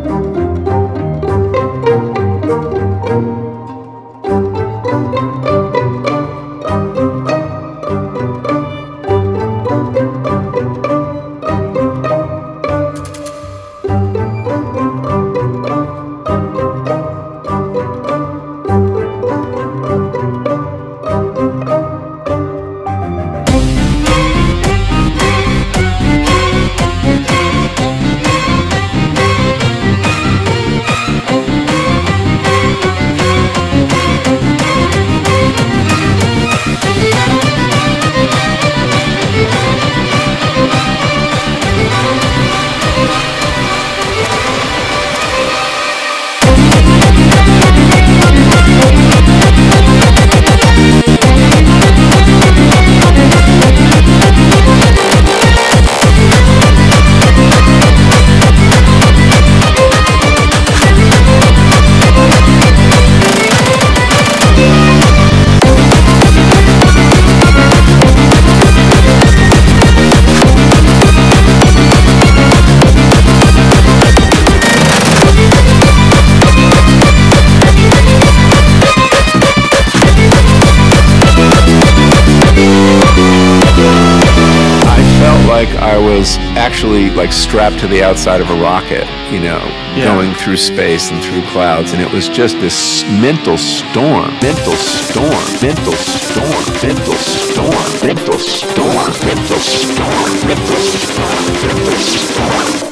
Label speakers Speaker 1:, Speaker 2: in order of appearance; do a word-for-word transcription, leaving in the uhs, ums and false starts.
Speaker 1: I was actually like strapped to the outside of a rocket, you know, yeah. going through space and through clouds, and it was just this mental storm, mental storm, mental storm, mental storm, mental storm, mental storm, mental storm, mental storm.